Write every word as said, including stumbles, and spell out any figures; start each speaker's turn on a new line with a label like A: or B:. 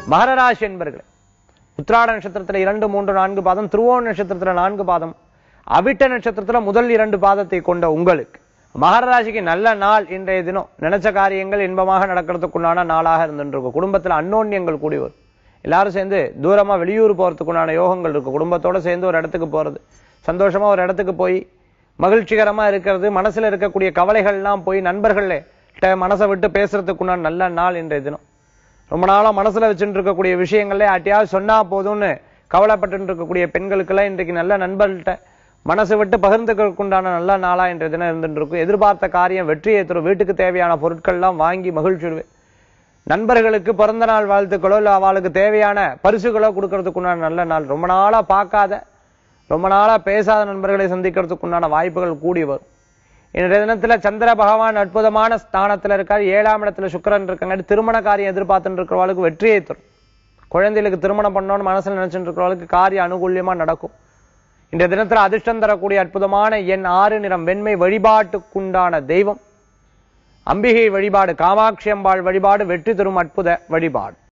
A: மகர ராசி என்பர்களே, உத்திராட நட்சத்திரத்துல இரண்டு மூன்று நான்கு பாதம், திருவோண நட்சத்திரத்துல நான்கு பாதம், அவிட்ட நட்சத்திரத்துல முதல் இரண்டு பாதத்தை கொண்ட உங்களுக்கு மகர ராசிக்கு நல்ல நாள். இன்றைய தினம் நினைச்ச காரியங்கள் இன்பமாக நடக்கிறதுக்குண்டான நாளாக இருந்துருக்கு. குடும்பத்துல அன்னோன்யங்கள் கூடி வரும். எல்லாரும் சேர்ந்து தூரமா வெளியூர் போறதுக்குண்டான யோகங்கள் இருக்கு. குடும்பத்தோட சேர்ந்து ஒரு இடத்துக்கு போறது, சந்தோஷமா ஒரு இடத்துக்கு போய் மகிழ்ச்சிகரமா இருக்கிறது, மனசுல இருக்கக்கூடிய கவலைகள்லாம் போய் நண்பர்கள மனசை விட்டு பேசுறதுக்குண்டான நல்ல நாள் இன்றைய தினம். ரொம்ப நாளா மனசுல வச்சுட்டு இருக்கக்கூடிய விஷயங்களே யார்ட்டையாவது சொன்னா போதும்னு கவலைப்பட்டு இருக்கக்கூடிய பெண்களுக்கெல்லாம் இன்றைக்கு நல்ல நண்பர்கள்ட்ட மனசு விட்டு பகிர்ந்துக்குண்டான நல்ல நாளா இன்றைய தினம் இருந்துட்டு இருக்கும். எதிர்பார்த்த காரியம் வெற்றியை தரும். வீட்டுக்கு தேவையான பொருட்கள்லாம் வாங்கி மகிழ்ச்சிடுவேன். நண்பர்களுக்கு பிறந்த நாள் வாழ்த்துக்களோ இல்ல அவளுக்கு தேவையான பரிசுகளோ கொடுக்கறதுக்குண்டான நல்ல நாள். ரொம்ப நாளா பார்க்காத ரொம்ப நாளா பேசாத நண்பர்களை சந்திக்கிறதுக்குண்டான வாய்ப்புகள் கூடி வரும். இன்றைய தினத்துல சந்திர பகவான் அற்புதமான ஸ்தானத்துல இருக்கார். ஏழாம் இடத்துல சுக்கிரன் இருக்காங்க. திருமண காரியம் எதிர்பார்த்துட்டு இருக்கிறவளுக்கு வெற்றியை தரும். குழந்தைகளுக்கு திருமணம் பண்ணணும்னு மனசுல நினைச்சுட்டு இருக்கிறவளுக்கு காரிய அனுகூல்யமா நடக்கும். இன்றைய தினத்துல அதிர்ஷ்டம் தரக்கூடிய அற்புதமான எண் ஆறு, நிறம் வெண்மை. வழிபாட்டுக்குண்டான தெய்வம் அம்பிகை வழிபாடு, காமாட்சி அம்பாள் வழிபாடு வெற்றி தரும் அற்புத வழிபாடு.